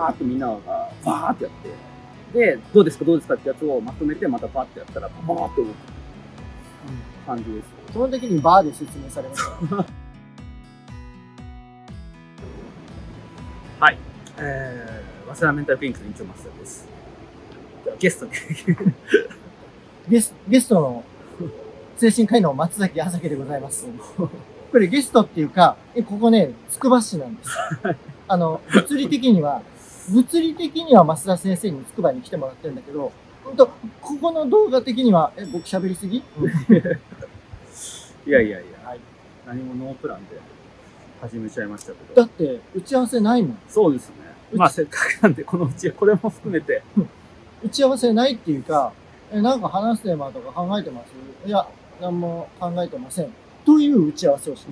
バーっとみんながバーってやって、で、どうですかどうですかってやつをまとめてまたバーってやったら、バーって動く感じです。 基本的にバーで説明されました。 はい。早稲田メンタルクリニックの院長増田です。ゲストにゲストの精神科医の松崎朝樹でございます。これゲストっていうか、ここね、つくば市なんです。物理的には増田先生につくばに来てもらってるんだけど、本当ここの動画的には、僕喋りすぎ？ いやいやいや、 はい、 何もノープランで始めちゃいましたけど。 だって、打ち合わせないもん。 そうですね。まあせっかくなんで、これも含めて。 打ち合わせないっていうか、なんか話すテーマとか考えてます？いや、何も考えてません。という打ち合わせをして。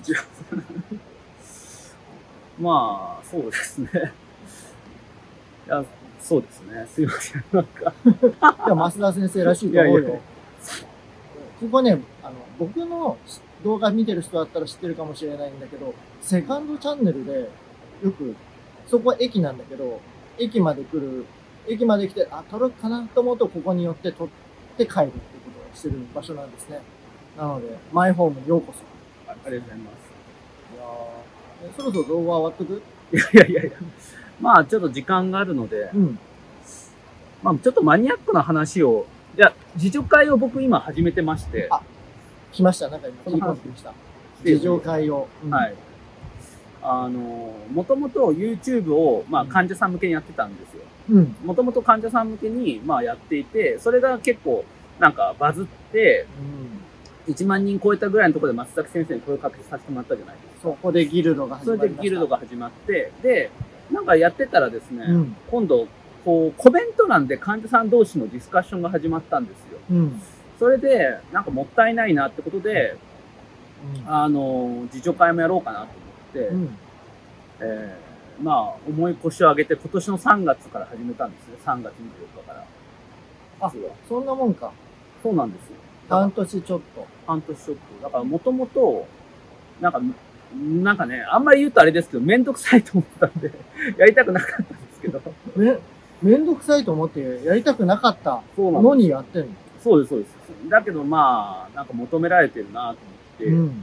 まあ、そうですね。いや、そうですね。すいません。なんか。 いや、増田先生らしいと思うよ。ここね、僕の動画見てる人だったら知ってるかもしれないんだけど、セカンドチャンネルで、よく、そこは駅なんだけど、駅まで来て、撮るかなと思うと、ここに寄って撮って帰るっていうことをしてる場所なんですね。なので、マイホームにようこそ。 ありがとうございます。 いやー、そろそろ動画終わっとく？ いや。まあ、ちょっと時間があるので、まあ、ちょっとマニアックな話を、自助会を僕今始めてまして。 来ました。なんか今、切り込んできました。自助会を。 はい。もともと YouTube を、まあ、患者さん向けにやってたんですよ。もともと患者さん向けに、まあ、やっていて、それが結構、なんかバズって、1万人超えたぐらいのところで松崎先生に声かけさせてもらったじゃないですか。 そこでギルドが始まりました。 それでギルドが始まって、で、なんかやってたらですね、今度、こう、コメント欄で患者さん同士のディスカッションが始まったんですよ。それで、なんかもったいないなってことで、自助会もやろうかなと思って、まあ、重い腰を上げて今年の3月から始めたんですね。3月24日から。 そんなもんか。 そうなんですよ。 半年ちょっと。 半年ちょっと。だからもともと、なんかね、あんまり言うとあれですけど、めんどくさいと思ってたんで、やりたくなかったんですけど。 めんどくさいと思ってやりたくなかったのにやってんの？ そうです、そうです。だけどまあ、なんか求められてるなと思って、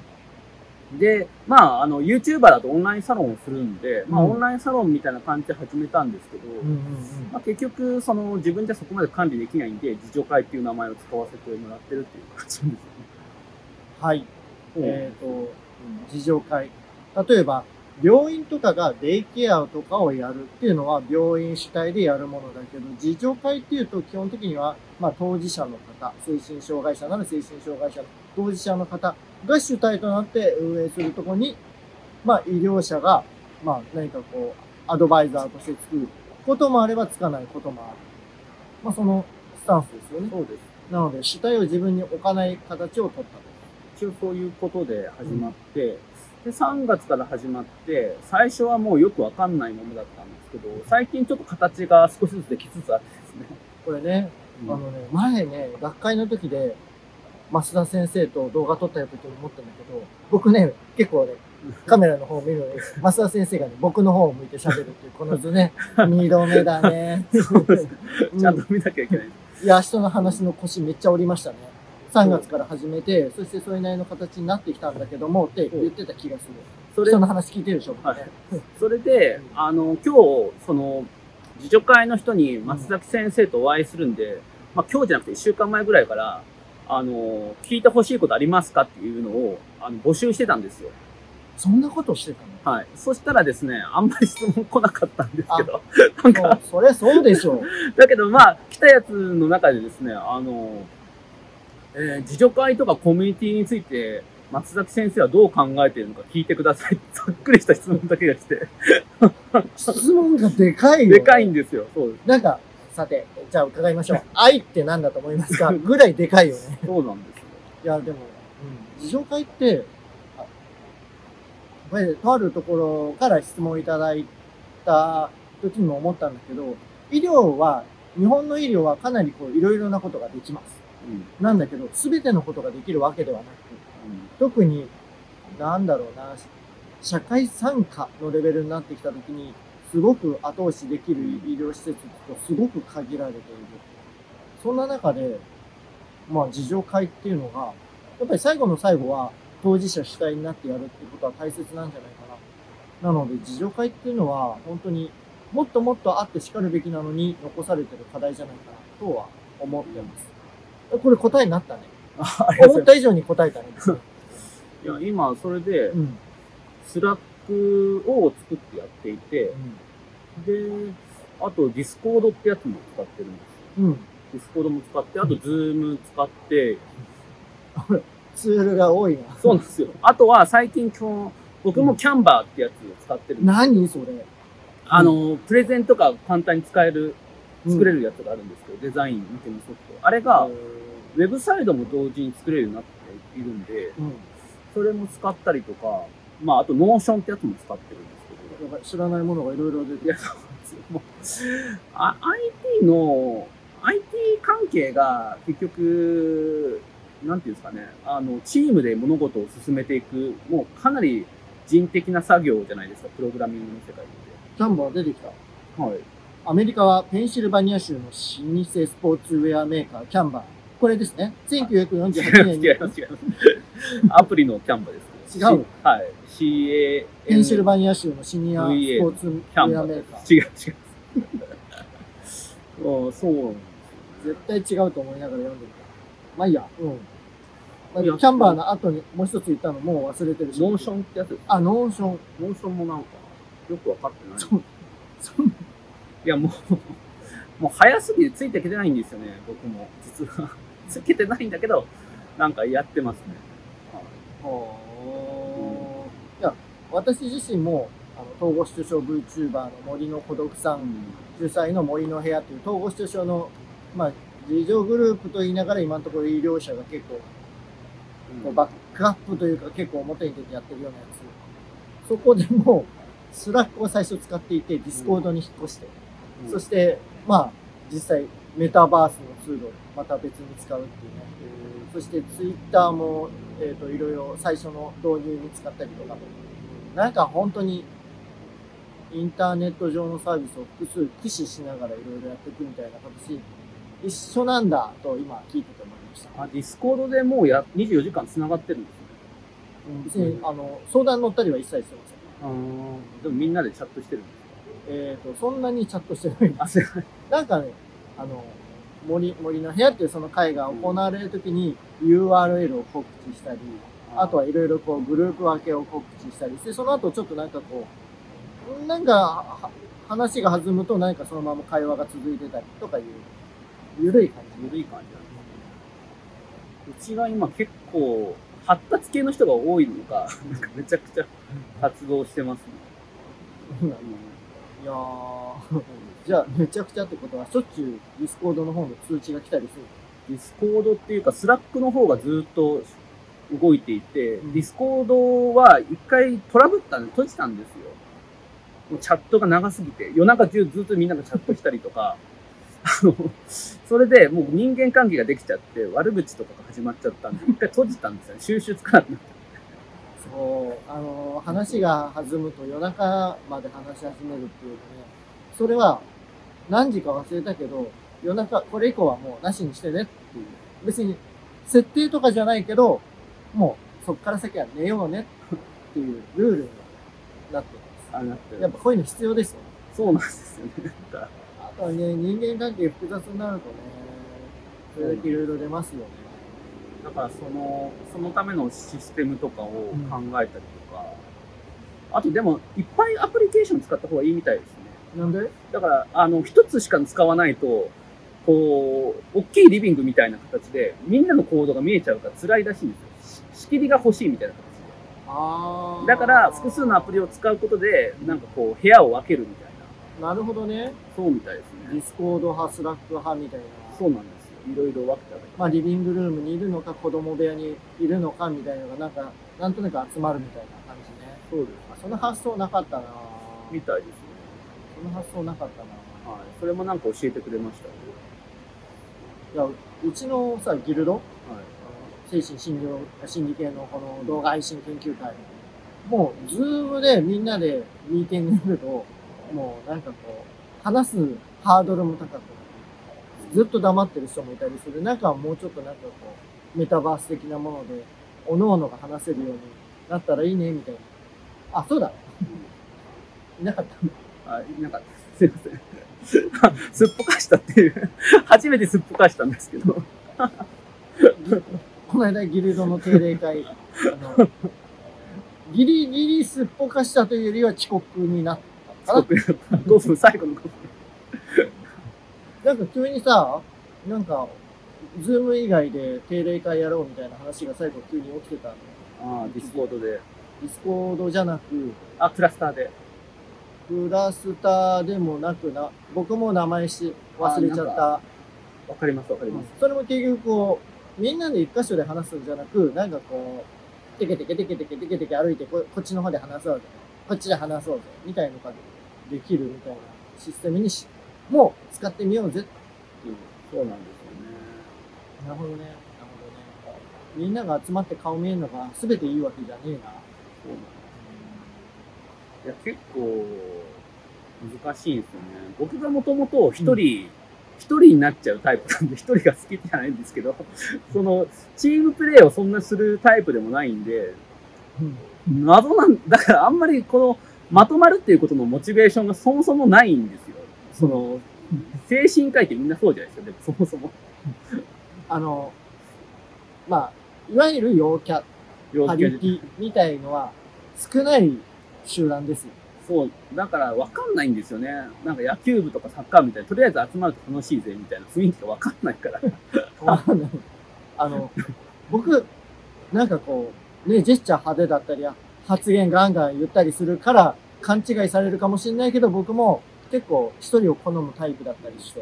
で、まあ、YouTuber だとオンラインサロンをするんで、まあ、オンラインサロンみたいな感じで始めたんですけど、まあ、結局、自分じゃそこまで管理できないんで、自助会っていう名前を使わせてもらってるっていう感じなんですよね。 はい。自助会。例えば、病院とかがデイケアとかをやるっていうのは病院主体でやるものだけど、自助会っていうと基本的には、まあ、当事者の方、精神障害者なら精神障害者の当事者の方が主体となって運営するところに、まあ、医療者が、まあ、何かこう、アドバイザーとしてつくこともあればつかないこともある。まあ、そのスタンスですよね。 そうです。 なので、主体を自分に置かない形を取ったと。 一応そういうことで始まって、で、3月から始まって、最初はもうよくわかんないものだったんですけど、最近ちょっと形が少しずつできつつあってですね。 これね、前ね、学会の時で、増田先生と動画撮った時に思ったんだけど、僕ね、結構ね、カメラの方を見るのに、増田先生がね、僕の方を向いて喋るっていう、この図ね、2度目だね。 そうです。ちゃんと見なきゃいけない。 いや、人の話の腰めっちゃ折りましたね。3月から始めて、そしてそれなりの形になってきたんだけども、って言ってた気がする。人の話聞いてるでしょ、 はい。それで、今日、自助会の人に松崎先生とお会いするんで、まあ今日じゃなくて1週間前ぐらいから、聞いてほしいことありますかっていうのを、募集してたんですよ。 そんなことしてたの？はい。そしたらですね、あんまり質問来なかったんですけど、 なんか。そりゃそうでしょう。 だけどまあ、来たやつの中でですね、自助会とかコミュニティについて、松崎先生はどう考えているのか聞いてください。ざっくりした質問だけが来て。 質問がでかいよ、ね。 でかいんですよ。そうです。 なんか、さて、じゃあ伺いましょう。愛って何だと思いますかぐらいでかいよね。 そうなんですよ。 いや、でも、自助会って、これ、とあるところから質問いただいた時にも思ったんだけど、日本の医療はかなりいろいろなことができます。なんだけど、すべてのことができるわけではなく、特に、なんだろうな、社会参加のレベルになってきたときに、すすごく後押しできる医療施設とすごく限られている。そんな中で、まあ、自助会っていうのが、やっぱり最後の最後は当事者主体になってやるってことは大切なんじゃないかな。なので、自助会っていうのは、本当にもっともっとあってしかるべきなのに残されてる課題じゃないかなとは思ってます。これ答えになったね。思った以上に答えたね。 いや、今、それで、スラックを作ってやっていて、で、あと、ディスコードってやつも使ってるんですよ。ディスコードも使って、あと、ズーム使って、 ツールが多いな。 そうなんですよ。あとは、最近僕もキャンバーってやつを使ってるんです。 何それ？ プレゼンとか簡単に作れるやつがあるんですけど、デザイン向けのソフト。あれが、ウェブサイトも同時に作れるようになっているんで、それも使ったりとか、まあ、あと、ノーションってやつも使ってるんですけど。 知らないものがいろいろ出ていや、そうなんですよ。IT 関係が結局、なんていうんですかね、チームで物事を進めていく、もうかなり人的な作業じゃないですか、プログラミングの世界って。 キャンバー出てきた。 はい。 アメリカはペンシルバニア州の老舗スポーツウェアメーカー、キャンバー。これですね。1948年に。 違います。アプリのキャンバーです。 違う。 はい。CA。 ペンシルバニア州のシニアスポーツウェアメーカー。 違う。そうなんです。 絶対違うと思いながら読んでる。まあいいや。キャンバーの後にもう一つ言ったのもう忘れてるし。 ノーションってやつです。 ノーション。 ノーションもなんか、よくわかってない。いや、もう早すぎてついていけてないんですよね、僕も。実は。つけてないんだけど、なんかやってますね。 いや、私自身も、統合失調症 VTuber の森の孤独さん主催の森の部屋という統合失調症の、まあ、自助グループと言いながら今のところ医療者が結構、バックアップというか結構表に出てやってるようなやつ。そこでもスラックを最初使っていて、ディスコードに引っ越して、そして、まあ、実際メタバースのツールをまた別に使うっていうね。そしてツイッターも、いろいろ最初の導入に使ったりとか、なんか本当にインターネット上のサービスを複数駆使しながらいろいろやっていくみたいな形、一緒なんだと今聞いてて思いました。 ディスコードでもう24時間繋がってるんですね。 別に、相談乗ったりは一切してません。でもみんなでチャットしてるんですか？そんなにチャットしてないんです。なんかね、森の部屋っていうその会が行われるときに URL を告知したり、あとはいろいろこうグループ分けを告知したりして、その後ちょっとなんかこう、なんか話が弾むと何かそのまま会話が続いてたりとかいう、ゆるい感じなんです。 うちが今結構発達系の人が多いのか、なんかめちゃくちゃ活動してますね。 いやー、じゃあめちゃくちゃってことはしょっちゅうディスコードの方の通知が来たりする？ ディスコードっていうかスラックの方がずっと動いていて、ディスコードは一回トラブったんで閉じたんですよ。もうチャットが長すぎて、夜中中ずっとみんながチャットしたりとか、それでもう人間関係ができちゃって、悪口とかが始まっちゃったんで、一回閉じたんですよね。収集つかなくなっちゃって。 そう、話が弾むと夜中まで話し始めるっていうかね、それは何時か忘れたけど、夜中、これ以降はもうなしにしてねっていう。別に設定とかじゃないけど、もうそっから先は寝ようねっていうルールになってます。やっぱこういうの必要ですよね。 そうなんですよね。 あとはね、人間関係複雑になるとね、それだけいろいろ出ますよね。 だからそのためのシステムとかを考えたりとか、あとでもいっぱいアプリケーション使った方がいいみたいですね。 なんで？ だから一つしか使わないと、こう大きいリビングみたいな形でみんなのコードが見えちゃうから辛いらしいんですよ。仕切りが欲しいみたいな形で。だから複数のアプリを使うことでなんかこう部屋を分けるみたいな。 なるほどね。 そうみたいですね。 ディスコード派、スラック派みたいな。 そうなんですよ。いろいろ分けたり。 まあリビングルームにいるのか、子供部屋にいるのかみたいなのがなんとなく集まるみたいな感じね。 そうです。 その発想なかったな。 みたいですね。 その発想なかったな。 はい。それもなんか教えてくれましたね。 いや、うちのさ、ギルド、精神心理系のこの動画配信研究会、もう、ズームでみんなでミーティングやると、 もうなんかこう、話すハードルも高くなって、ずっと黙ってる人もいたりする中、もうちょっとなんかこう、メタバース的なもので、各々が話せるようになったらいいね、みたいな。あ、そうだ。いなかった。 あ、いなかった。すいません。すっぽかしたっていう。初めてすっぽかしたんですけど。 この間ギルドの定例会、ギリギリすっぽかしたというよりは遅刻になったかな。 遅刻だった。5分、最後の5分。 なんか急にさ、なんか、ズーム以外で定例会やろうみたいな話が最後急に起きてたの。 ああ、ディスコードで。 ディスコードじゃなく、 あ、クラスターで。 クラスターでもなくな、僕も名前忘れちゃった。 わかります、わかります。 それも結局こう、みんなで一箇所で話すんじゃなく、なんかこう、テケテケテケテケテケテケ歩いてこっちの方で話そうぜ。こっちで話そうぜ。みたいなのができるみたいなシステムにもう使ってみようぜっていう。 そうなんですよね。 なるほどね。なるほどね。みんなが集まって顔見えるのが全ていいわけじゃねえな。 そうなんです。いや、結構難しいんですよね。僕がもともと一人になっちゃうタイプなんで、一人が好きじゃないんですけど、その、チームプレイをそんなするタイプでもないんで、謎だからあんまりこの、まとまるっていうことのモチベーションがそもそもないんですよ。その、精神科医ってみんなそうじゃないですか、でもそもそも。 まあ、いわゆる陽キャ、パリピみたいのは少ない集団ですよ。 そう、だから分かんないんですよね。なんか野球部とかサッカーみたいに、とりあえず集まると楽しいぜみたいな雰囲気が分かんないから。 僕、なんかこう、ね、ジェスチャー派手だったり、発言ガンガン言ったりするから勘違いされるかもしれないけど、僕も結構一人を好むタイプだったりして。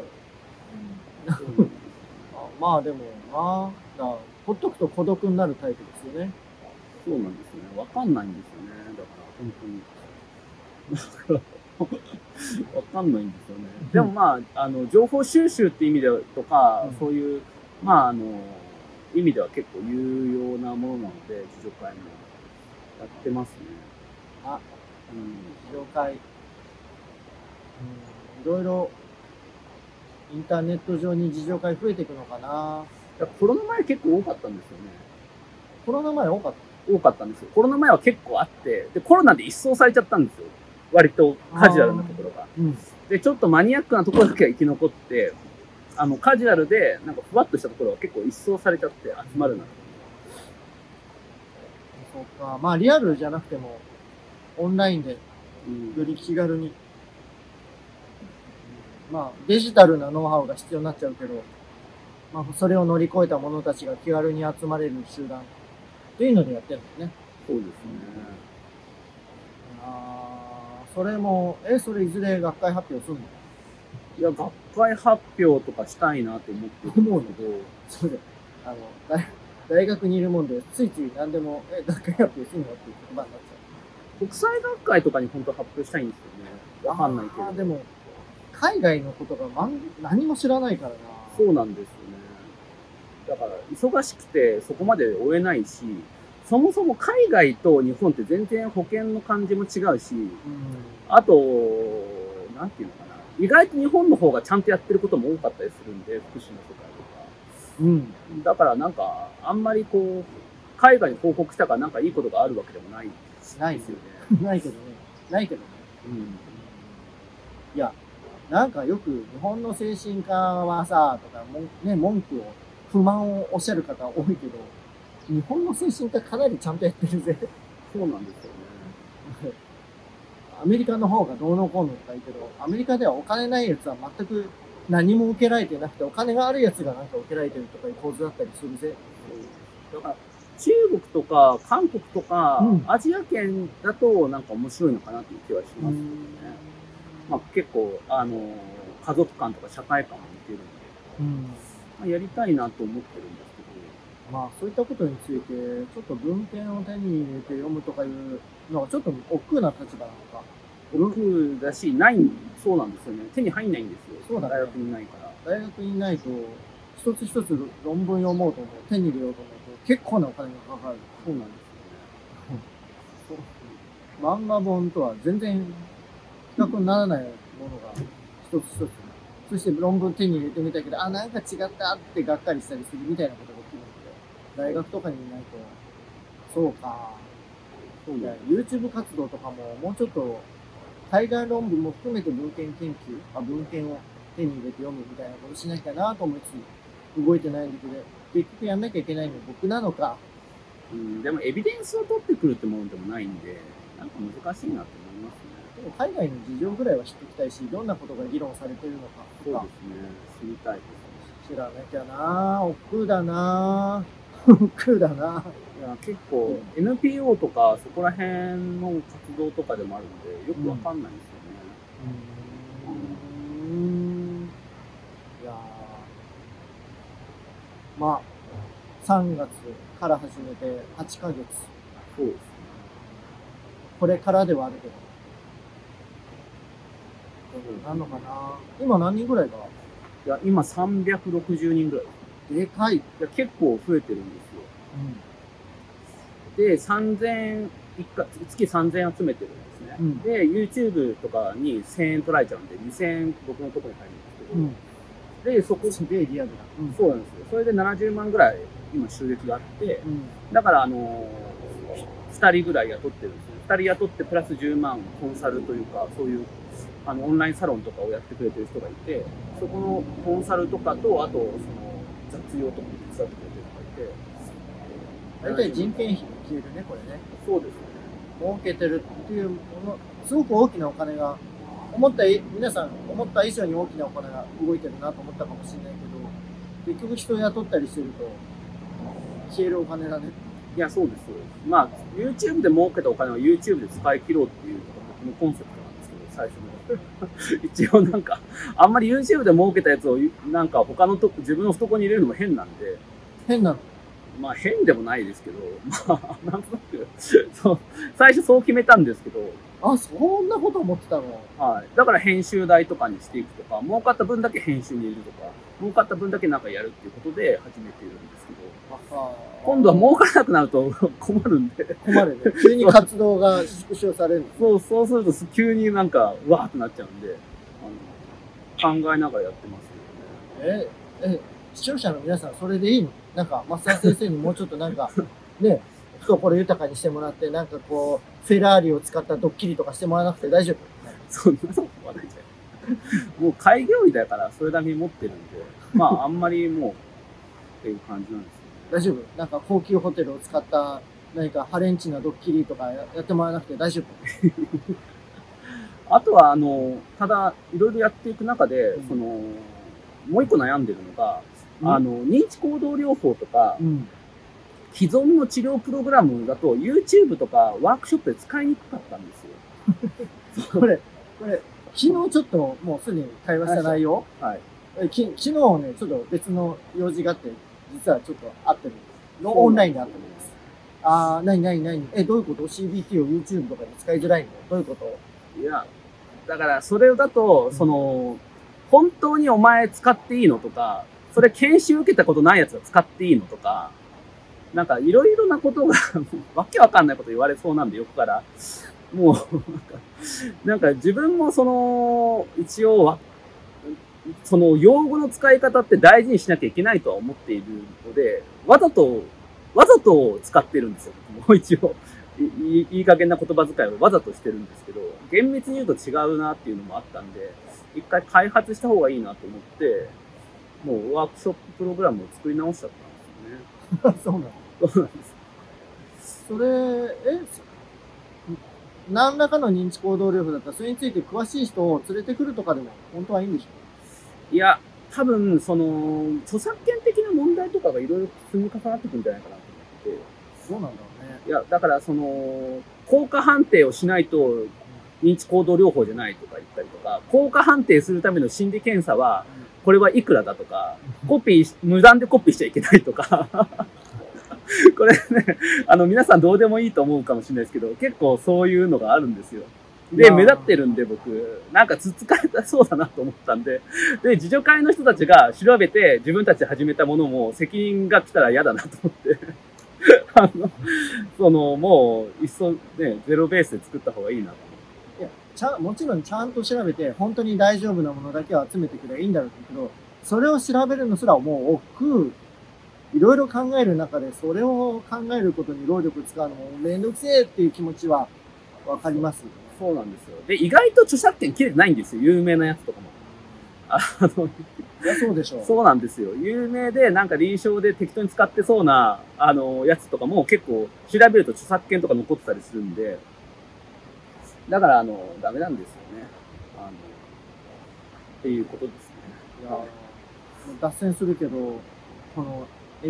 まあでもな、ほっとくと孤独になるタイプですよね。 そうなんですよね。分かんないんですよね。だから本当に。分かんないんですよね。でもまあ、情報収集って意味でとか、そういう、まあ意味では結構有用なものなので、自助会もやってますね。 自助会。いろいろ、インターネット上に自助会増えていくのかな。 コロナ前結構多かったんですよね。 コロナ前多かったんですよ。コロナ前は結構あって、で、コロナで一掃されちゃったんですよ。割とカジュアルなところが。で、ちょっとマニアックなところだけが生き残って、カジュアルで、なんかふわっとしたところは結構一掃されちゃって集まるな。 そうか。まあ、リアルじゃなくても、オンラインで、より気軽に。まあ、デジタルなノウハウが必要になっちゃうけど、まあ、それを乗り越えた者たちが気軽に集まれる集団っていうのでやってるんですね。 そうですね。 それも、それいずれ学会発表するの？ いや、学会発表とかしたいなと思ってるんですけど、 そうだ。大学にいるもんで、ついつい何でも、学会発表するのっていう言葉になっちゃう。国際学会とかに本当は発表したいんですよね。わかんないけど。 でも、海外のことが何も知らないからな。 そうなんですよね。だから、忙しくてそこまで追えないし、そもそも海外と日本って全然保険の感じも違うし、あと、なんていうのかな。意外と日本の方がちゃんとやってることも多かったりするんで、福祉の世界とか。だからなんか、あんまりこう、海外に報告したからなんかいいことがあるわけでもないですよね。 ないけどね。いや、なんかよく日本の精神科はさ、とか文句を、不満をおっしゃる方多いけど、日本の精神科かなりちゃんとやってるぜ。 そうなんですよね。 アメリカの方がどうのこうのとか言うけど、アメリカではお金ないやつは全く何も受けられてなくて、お金があるやつがなんか受けられてるとかいう構図だったりするぜ。 だから、中国とか韓国とか、アジア圏だとなんか面白いのかなという気はしますけどね。まあ結構、家族観とか社会観も似てるんで、まあ、やりたいなと思ってるんですけど。まあそういったことについて、ちょっと文献を手に入れて読むとかいうのはちょっと億劫な立場なのか。 億劫だし、そうなんですよね。手に入んないんですよ。そうだね。大学にいないから。 大学にいないと、一つ一つ論文読もうと思う、手に入れようと思うと、結構なお金がかかる。 そうなんですよね。 漫画本とは全然比較にならないものが一つ一つ。そして論文手に入れてみたけど、あ、なんか違ったってがっかりしたりするみたいなことが起きるので、大学とかにいないと、そうか。そうだよ。YouTube 活動とかももうちょっと、海外論文も含めて文献研究、文献を手に入れて読むみたいなことしなきゃなと思いつつ、動いてないんだけど、結局やんなきゃいけないのは僕なのか。 でもエビデンスを取ってくるってものでもないんで、なんか難しいなと思いますね。 でも海外の事情ぐらいは知っておきたいし、どんなことが議論されているのかとか。 そうですね。知りたいですね。 知らなきゃなぁ。億劫だなぁ。億劫だなぁ。 いや、結構 NPO とかそこら辺の活動とかでもあるんで、よくわかんないんですよね。 いやー、まあ、3月から始めて8ヶ月。 そうですね。 これからではあるけど。なんのかな今何人ぐらいが？ いや、今360人ぐらい。 でかい。 いや、結構増えてるんですよ。で、月3000集めてるんですね。で、YouTube とかに1000円取られちゃうんで、2000円僕のところに入るんですけど、で、そこ、 すげえリアルだ。 そうなんですよ。それで70万ぐらい今収益があって、だから2人ぐらい雇ってるんですよ。2人雇ってプラス10万コンサルというか、そういうオンラインサロンとかをやってくれてる人がいて、そこのコンサルとかと、あと、雑用とかも手伝ってくれてる人がいて、 大体人件費に消えるね、これね。 そうですね。 儲けてるっていうもの、すごく大きなお金が、皆さん思った以上に大きなお金が動いてるなと思ったかもしれないけど、結局人を雇ったりしてると、消えるお金だね。 いや、そうです。まあ、YouTube で儲けたお金は YouTube で使い切ろうっていうのが僕のコンセプトなんですけど、最初の。一応なんか、あんまり YouTube で儲けたやつを、なんか自分の懐に入れるのも変なんで。 変なの？ まあ変でもないですけど、まあ、なんとなく、最初そう決めたんですけど。 あ、そんなこと思ってたの？ はい。だから編集代とかにしていくとか、儲かった分だけ編集に入れるとか、儲かった分だけなんかやるっていうことで始めているんですけど、今度は儲からなくなると困るんで。 困るね。急に活動が縮小されるそうすると急になんか、うわーってなっちゃうんで、考えながらやってますけどね。視聴者の皆さん、それでいいの？なんか、増田先生にもうちょっとなんか、ね、懐豊かにしてもらって、なんかこう、フェラーリを使ったドッキリとかしてもらわなくて大丈夫？ そんなことはないじゃん。もう開業医だからそれだけ持ってるんで、まああんまりもう、っていう感じなんですよね。 大丈夫？なんか高級ホテルを使った何かハレンチなドッキリとかやってもらわなくて大丈夫？ あとは、ただ、いろいろやっていく中で、もう一個悩んでるのが、認知行動療法とか、既存の治療プログラムだと YouTube とかワークショップで使いにくかったんですよ。 これ、昨日ちょっともうすでに会話した内容、 はい。 昨日ね、ちょっと別の用事があって、実はちょっと会ってるんです。オンラインで会ってるんです。どういうこと？ CBT を YouTube とかで使いづらいの？どういうこと？ いや、だからそれだと、本当にお前使っていいのとか、それ研修受けたことないやつが使っていいのとか、なんかいろいろなことがわけわかんないこと言われそうなんで、横から。もう、なんか自分も一応用語の使い方って大事にしなきゃいけないとは思っているので、わざと使ってるんですよ。もう一応。いい加減な言葉遣いをわざとしてるんですけど、厳密に言うと違うなっていうのもあったんで、一回開発した方がいいなと思って、もうワークショッププログラムを作り直しちゃったんですよね。 そうなんです。それ、何らかの認知行動療法だったら、それについて詳しい人を連れてくるとかでも本当はいいんでしょう？いや、多分、著作権的な問題とかがいろいろ積み重なってくるんじゃないかなと思って。 そうなんだろうね。 いや、だから効果判定をしないと認知行動療法じゃないとか言ったりとか、効果判定するための心理検査は、これはいくらだとか、無断でコピーしちゃいけないとか、これね、皆さんどうでもいいと思うかもしれないですけど、結構そういうのがあるんですよ。で、目立ってるんで僕、なんかつつかれたそうだなと思ったんで、で、自助会の人たちが調べて自分たちで始めたものも責任が来たら嫌だなと思って、もう、いっそね、ゼロベースで作った方がいいなと思って。 いや、 もちろんちゃんと調べて、本当に大丈夫なものだけを集めてくればいいんだろうけど、それを調べるのすらもう億劫、いろいろ考える中で、それを考えることに労力使うのもめんどくせえっていう気持ちはわかりますよね。 そうなんですよ。で、意外と著作権切れてないんですよ。有名なやつとかも。 いや、そうでしょう。 そうなんですよ。有名で、なんか臨床で適当に使ってそうな、やつとかも結構調べると著作権とか残ってたりするんで、だから、ダメなんですよね。っていうことですね。 いや、脱線するけど、この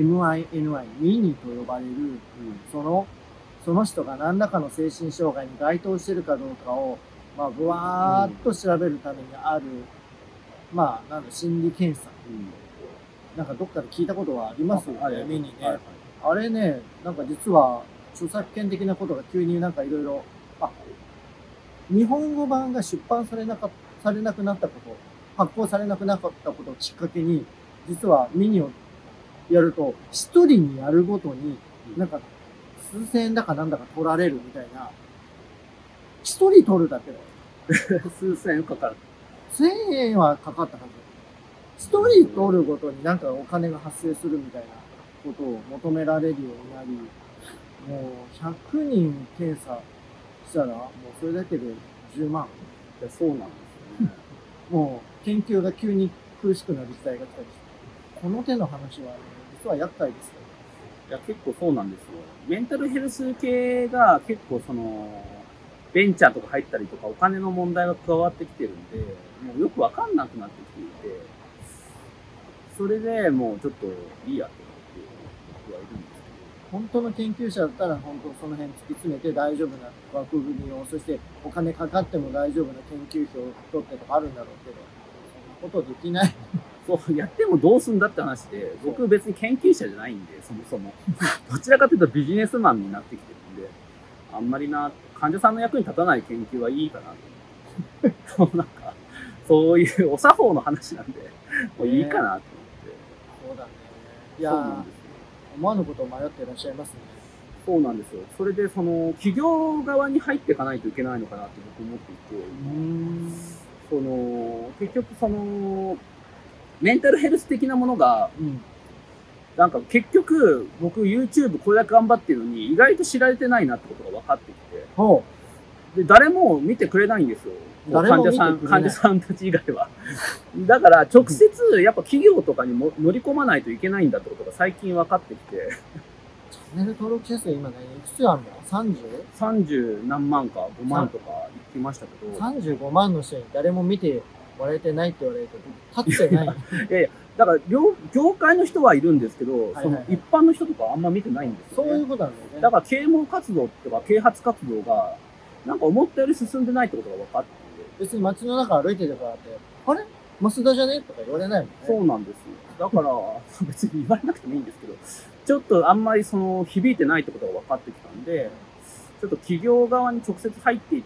MINI、ミニと呼ばれる、その人が何らかの精神障害に該当しているかどうかを、まあ、ぶわーっと調べるためにある、まあ、心理検査。なんかどっかで聞いたことはありますよね、ミニね。あれね、なんか実は著作権的なことが急になんかいろいろ、日本語版が出版されなくなったこと、発行されなくなったことをきっかけに、実はミニをやると、一人にやるごとに、なんか、数千円だかなんだか取られるみたいな。一人取るだけだよ。 数千円かかる。 1000円はかかったはず。一人取るごとになんかお金が発生するみたいなことを求められるようになり、もう100人検査したら、もうそれだけで10万。 いや、そうなんですよね。 もう研究が急に苦しくなる時代が来たりして。この手の話は、実は厄介ですよ。 いや、結構そうなんですよ。メンタルヘルス系が結構ベンチャーとか入ったりとかお金の問題が加わってきてるんで、もうよくわかんなくなってきていて、それでもうちょっといいやと思って僕はいるんですけど。 本当の研究者だったら本当その辺突き詰めて大丈夫な枠組みを、そしてお金かかっても大丈夫な研究費を取ってとかあるんだろうけど、そんなことできない。 そう、やってもどうすんだって話で、僕別に研究者じゃないんで、そもそも。どちらかというとビジネスマンになってきてるんで、あんまり患者さんの役に立たない研究はいいかなと思って。なんか、そういうお作法の話なんで、もういいかなと思って。 そうだね。いやー、思わぬことを迷っていらっしゃいますね。 そうなんですよ。それで、企業側に入っていかないといけないのかなって僕思っていて、結局メンタルヘルス的なものが、なんか結局、僕 YouTube これだけ頑張ってるのに、意外と知られてないなってことが分かってきて、で、誰も見てくれないんですよ。患者さんたち以外は。だから、直接、やっぱ企業とかにも乗り込まないといけないんだってことが最近分かってきて。 チャンネル登録者数今ね、いくつあるの ?30 何万か5万とか言ってましたけど。 35万の人に誰も見てもらえてないって言われると、立ってない。 いやいや、だから業界の人はいるんですけど、一般の人とかあんま見てないんですよね。 そういうことなんだよね。 だから啓蒙活動とか啓発活動が、なんか思ったより進んでないってことが分かって。 別に街の中歩いてるからって、あれ増田じゃねとか言われないもんね。 そうなんですよ。だから、別に言われなくてもいいんですけど、ちょっとあんまり響いてないってことが分かってきたんで、ちょっと企業側に直接入っていって、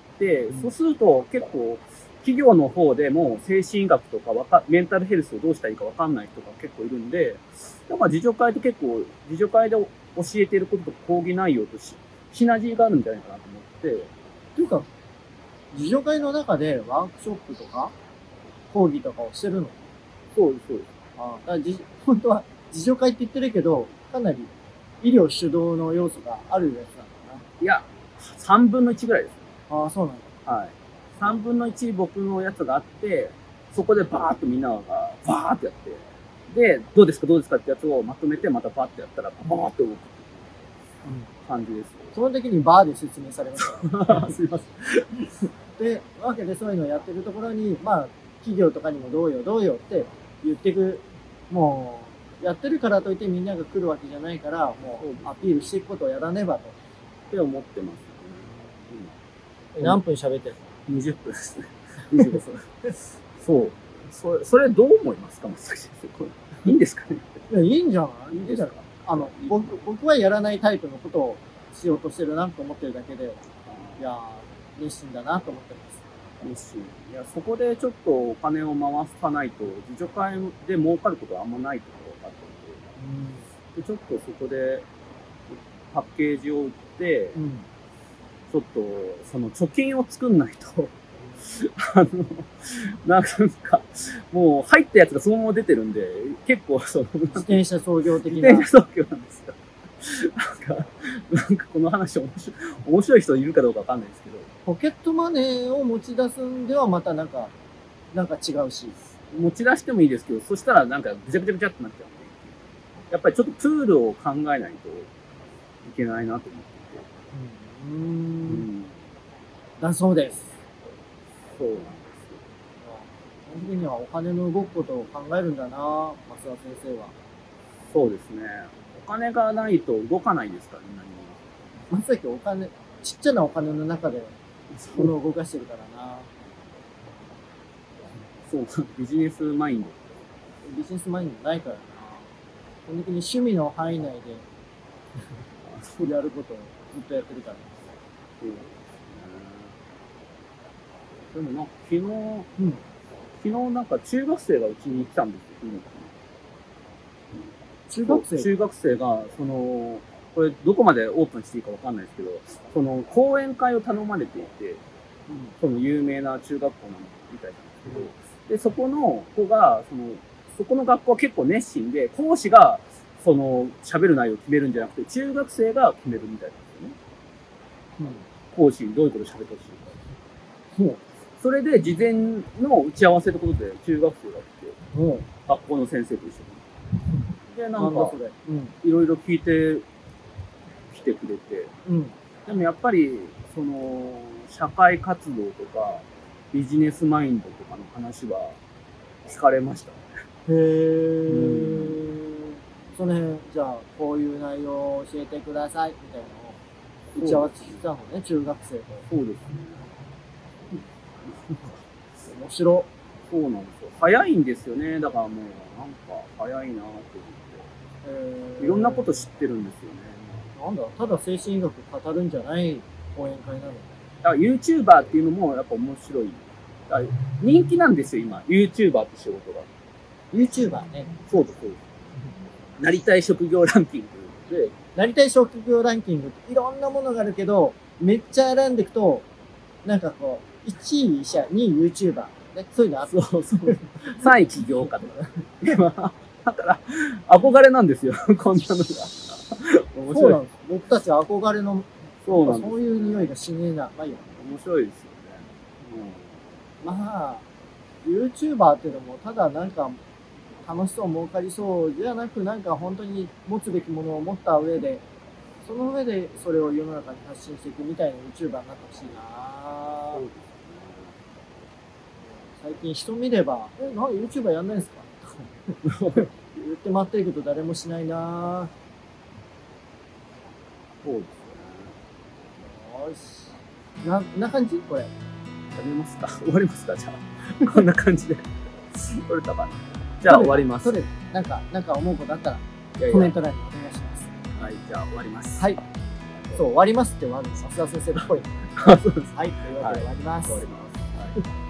そうすると結構、企業の方でも精神医学とかメンタルヘルスをどうしたらいいか分かんない人が結構いるんで、だから自助会と結構、自助会で教えていることと講義内容とシナジーがあるんじゃないかなと思って。 というか、自助会の中でワークショップとか講義とかをしてるの？ そうです、そうです。 本当は自助会って言ってるけど、かなり医療主導の要素があるやつなのかな。 いや、3分の1ぐらいです。 ああ、そうなんだ。 はい。3分の1僕のやつがあって、そこでバーっとみんながバーってやって、で、どうですかってやつをまとめてまたバーってやったら、バーって動く感じです。 その時にバーで説明されました。 すいません。 で、わけでそういうのをやってるところに、まあ、企業とかにもどうよって言ってく、もう、やってるからといってみんなが来るわけじゃないから、もうアピールしていくことをやらねばと。 って思ってます。 何分喋ってるの ?20 分ですね。25分。そう。それどう思いますか、松崎先生。いいんですかね。 いや、いいんじゃない？いいんじゃない？僕はやらないタイプのことをしようとしてるなと思ってるだけで、いやー、熱心だなと思ってます。 熱心。いや、そこでちょっとお金を回さないと、自助会で儲かることはあんまないところがあったので、ちょっとそこでパッケージを売って、ちょっとその貯金を作んないと、 あの、なんか、もう入ったやつがそのまま出てるんで、結構自転車操業的な。 自転車操業なんですよ。なんかこの話面白い人いるかどうかわかんないですけど。 ポケットマネーを持ち出すんではまたなんか違うし。 持ち出してもいいですけど、そしたらなんかぐちゃぐちゃぐちゃってなっちゃうんで、やっぱりちょっとプールを考えないといけないなと思っていて。 だそうです。 そうなんですよ。 基本的にはお金の動くことを考えるんだな、増田先生は。 そうですね。お金がないと動かないですからね、 何も。まさきお金、ちっちゃなお金の中で物を動かしてるからな。 そう、ビジネスマインド。 ビジネスマインドないからな。基本的に趣味の範囲内でやることをずっとやってるから。 そうですね。でもなんか昨日なんか中学生がうちに来たんですよ。中学生が、これどこまでオープンしていいかわかんないですけど、講演会を頼まれていて、有名な中学校なのみたいなんですけど、で、そこの子が、そこの学校は結構熱心で、講師が、喋る内容を決めるんじゃなくて、中学生が決めるみたいなんですよね。講師にどういうことを喋ってほしいか。それで、事前の打ち合わせということで、中学生が来て、学校の先生と一緒に。で、なんか、いろいろ聞いてきてくれて、でもやっぱり、社会活動とか、ビジネスマインドとかの話は聞かれましたね。 その辺、じゃあ、こういう内容を教えてください、みたいなのを打ち合わせしたのね、中学生と。 そうですね。 面白。 そうなんですよ。早いんですよね。だからもう、なんか、早いなって思って。いろんなこと知ってるんですよね。 なんだ、ただ精神医学語るんじゃない講演会なの。 YouTuber っていうのもやっぱ面白い。人気なんですよ、今。YouTuber って仕事が。 YouTuber ね。 そうです、そうです。なりたい職業ランキングで。 なりたい職業ランキングっていろんなものがあるけど、めっちゃ選んでいくと、なんかこう、1位医者、2位 YouTuber。ね、そういうのある。 そう。3位起業家とか。だから、憧れなんですよ、こんなのが。 面白い。そうなんです。僕たち憧れの、そういう匂いがしねえな。まあいいよ。 面白いですよね。 まあ、YouTuber っていうのも、ただなんか、楽しそう、儲かりそうじゃなく、なんか本当に持つべきものを持った上で、その上でそれを世の中に発信していくみたいな YouTuber になってほしいな。そうですね。最近人見れば、なんか YouTuber やんないんすか言って待ってるけど誰もしないな。 そうですね。よし。な感じこれ。 終わりますかじゃあ。こんな感じで。取れたかな。じゃあ終わります。 なんか思うことあったら、コメント欄にお願いします。 はい、じゃあ終わります。 はい。そう、終わりますって終わるんです。増田先生っぽい。 そうです。 はい、というわけで終わります。 終わります。はい。